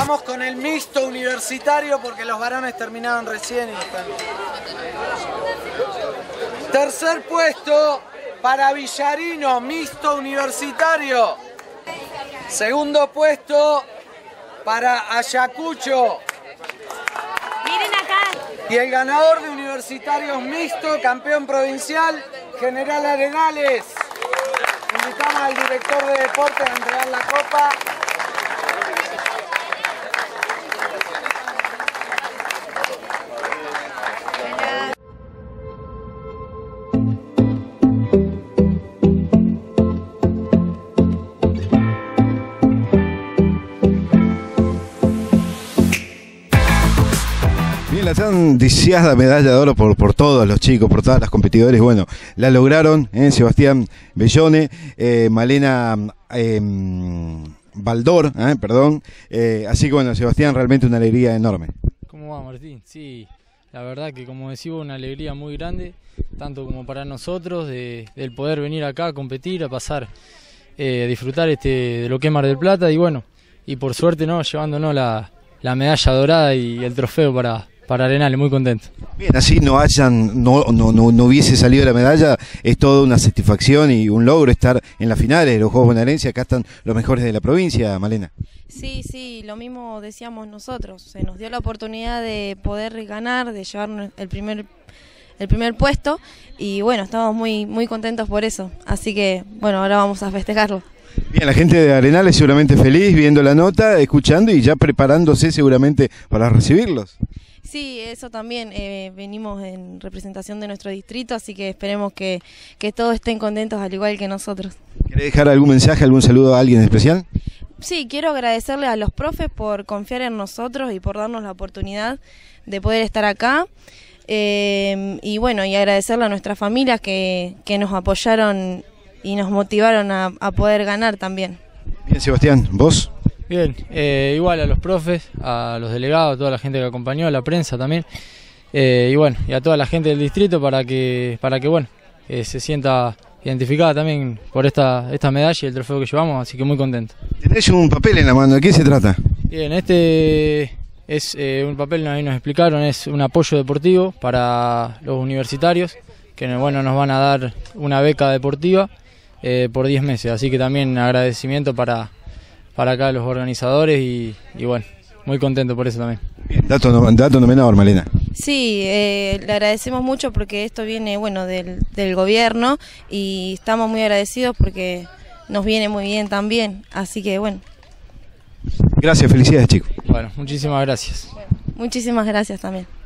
Vamos con el mixto universitario porque los varones terminaron recién y están... Tercer puesto para Villarino, mixto universitario. Segundo puesto para Ayacucho. Miren acá. Y el ganador de universitarios mixto, campeón provincial, General Arenales. Invitamos al director de deportes a entregar la copa. La tan deseada medalla de oro por todos los chicos, por todas las competidores, bueno, la lograron, Sebastián Bellone, Malena Baldor, perdón, así que bueno, Sebastián, realmente una alegría enorme. ¿Cómo va, Martín? Sí, la verdad que como decimos, una alegría muy grande, tanto como para nosotros, del poder venir acá a competir, a pasar, a disfrutar de lo que es Mar del Plata, y bueno, y por suerte, ¿no?, llevándonos la medalla dorada y el trofeo para Arenales, muy contento. Bien, así no hubiese salido la medalla, es toda una satisfacción y un logro estar en las finales de los Juegos Bonaerenses. Acá están los mejores de la provincia, Malena. Sí, lo mismo decíamos nosotros, se nos dio la oportunidad de poder ganar, de llevar el primer puesto, y bueno, estamos muy contentos por eso, así que bueno, ahora vamos a festejarlo. Bien, la gente de Arenales seguramente feliz viendo la nota, escuchando y ya preparándose seguramente para recibirlos. Sí, eso también, venimos en representación de nuestro distrito, así que esperemos que todos estén contentos al igual que nosotros. ¿Querés dejar algún mensaje, algún saludo a alguien especial? Sí, quiero agradecerle a los profes por confiar en nosotros y por darnos la oportunidad de poder estar acá. Y bueno, y agradecerle a nuestras familias que nos apoyaron y nos motivaron a poder ganar también. Bien, Sebastián, ¿vos? Bien, igual a los profes, a los delegados, a toda la gente que acompañó, a la prensa también, y bueno, y a toda la gente del distrito para que bueno, se sienta identificada también por esta medalla y el trofeo que llevamos, así que muy contento. Tenés un papel en la mano, ¿de qué se trata? Bien, es un papel, ahí nos explicaron, es un apoyo deportivo para los universitarios, que bueno, nos van a dar una beca deportiva por 10 meses, así que también agradecimiento para acá los organizadores y bueno, muy contento por eso también. Bien, dato nominador, Malena. Sí, le agradecemos mucho porque esto viene bueno del gobierno y estamos muy agradecidos porque nos viene muy bien también, así que bueno. Gracias, felicidades, chicos. Bueno, muchísimas gracias. Bueno, muchísimas gracias también.